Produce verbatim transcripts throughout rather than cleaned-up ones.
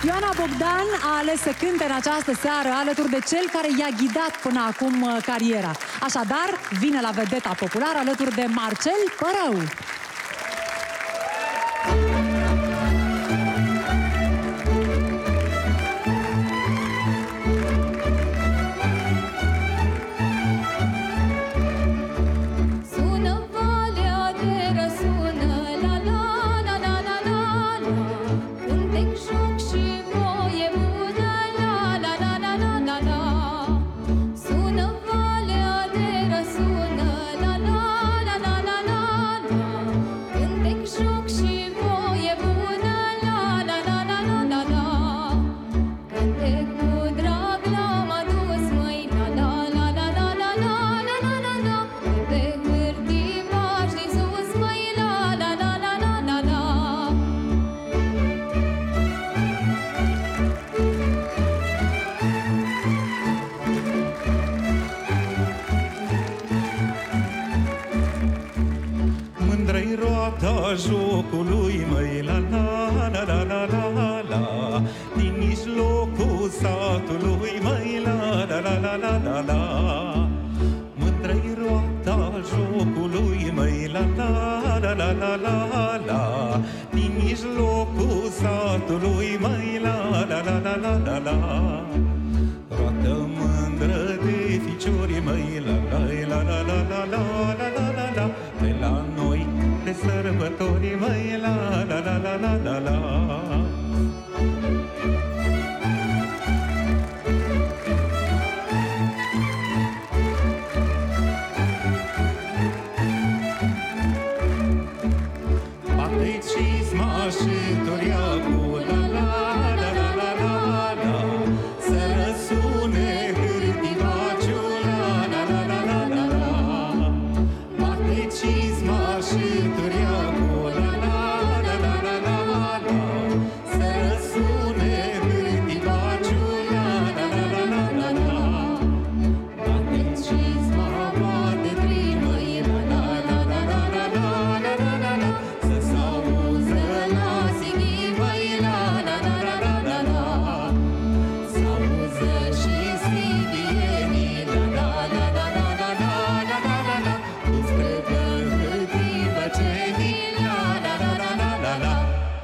Ioana Bogdan a ales să cânte în această seară alături de cel care i-a ghidat până acum cariera. Așadar, vine la vedeta populară alături de Marcel Părău. Jocului, măi, la la la la la la la, din mijlocul satului, măi, la la la la la la la. Mândră-i roata jocului, măi, la la la la la la la, din mijlocul satului, măi, la la la la la la la. Roată mândră de ficiori, măi, la la la la la la la la la la, pe la noi de sărbători, măi, la la la la la la la. Bate-i cizma și toriacul, la la la la la la la, să răsune hârtivaciul, la la la la la la la. Bate-i cizma și toriacul, la la la la la la la, să răsune hârtivaciul, la la la la la la la. Bate-i cizma, bate trimăi, la la la la la la la la la la, să s-auză la singhii, măi, la la la la la la la, s-auză și scribienii, la la la la la la la la la la la, cu străbă hârtii băcenii, la la la la la la la.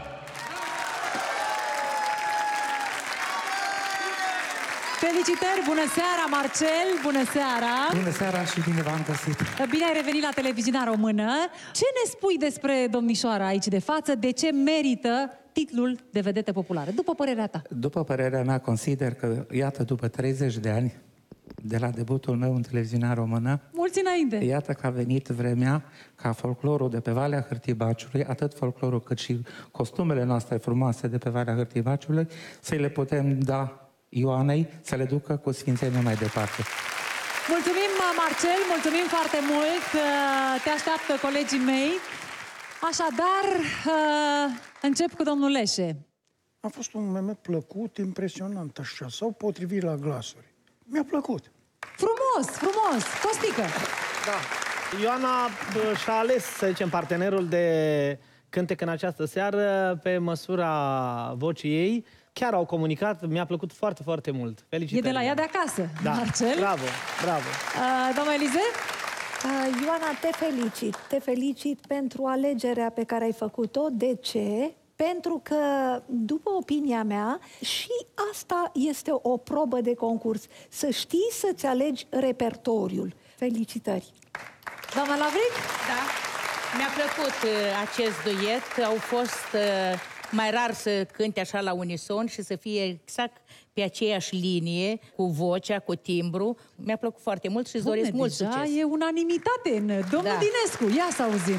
Felicitări, bună seara, Marcel, bună seara! Bună seara și bine v-am găsit! Bine ai revenit la televiziunea română. Ce ne spui despre domnișoara aici de față? De ce merită titlul de vedetă populară, după părerea ta? După părerea mea, consider că, iată, după treizeci de ani de la debutul meu în televiziunea română, mulți înainte. Iată că a venit vremea ca folclorul de pe Valea Hârtibaciului, atât folclorul cât și costumele noastre frumoase de pe Valea Hârtibaciului, să le putem da Ioanei, să le ducă cu sfințenie mai departe. Mulțumim, Marcel, mulțumim foarte mult. Te așteaptă colegii mei. Așadar, încep cu domnul Leșe. A fost un moment plăcut, impresionant așa, sau potrivit la glasuri. Mi-a plăcut. Frumos, frumos. Costică. Da. Ioana și-a ales, să zicem, partenerul de cântec în această seară pe măsura vocii ei. Chiar au comunicat, mi-a plăcut foarte, foarte mult. Felicitări. E de la ea de acasă, da. Marcel. Bravo, bravo. Uh, doamna Elize? Uh, Ioana, te felicit. Te felicit pentru alegerea pe care ai făcut-o. De ce? Pentru că, după opinia mea, și asta este o probă de concurs. Să știi să-ți alegi repertoriul. Felicitări! Doamna Lavric? Da. Mi-a plăcut uh, acest duet. Au fost uh, mai rar să cânte așa la unison și să fie exact pe aceeași linie, cu vocea, cu timbru. Mi-a plăcut foarte mult și îți doresc mult succes. E unanimitate în domnul Da. Dinescu. Ia să auzim.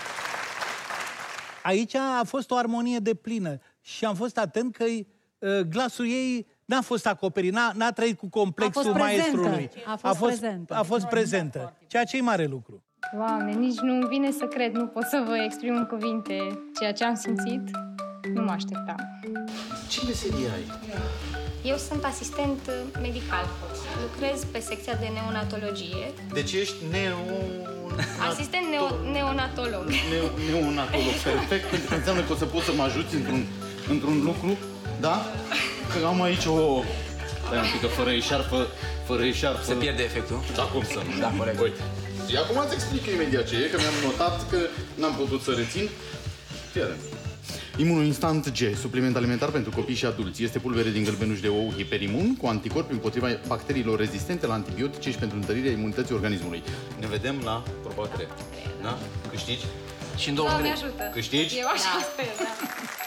Aici a fost o armonie deplină și am fost atent că uh, glasul ei n-a fost acoperit, n-a trăit cu complexul maestrului. A fost a fost prezentă. A fost prezentă, ceea ce e mare lucru. Doamne, nici nu vine să cred, nu pot să vă exprim în cuvinte ceea ce am simțit. Nu mă așteptam. Ce meserie ai? Eu sunt asistent medical. Lucrez pe secția de neonatologie. Deci ești neo... Asistent neo neonatolog. Neo neonatolog, perfect, pentru că înseamnă că o să poți să mă ajuți într-un într-un lucru Da? Că am aici o... Stai un pic, că fără eșarfă, fără eșarfă... Se pierde efectul? Da, cum să nu? Da, corect. Uite. Și acum îți explic imediat ce e, că mi-am notat că n-am putut să rețin. Fiare. Imunoinstant G, supliment alimentar pentru copii și adulți. Este pulbere din gălbenuș de ou hiperimun cu anticorpi împotriva bacteriilor rezistente la antibiotice și pentru întărirea imunității organismului. Ne vedem la proba trei. Da? Câștigi? Și în douăzeci și trei. Doamne ajută. Câștigi? Eu așa sper, da.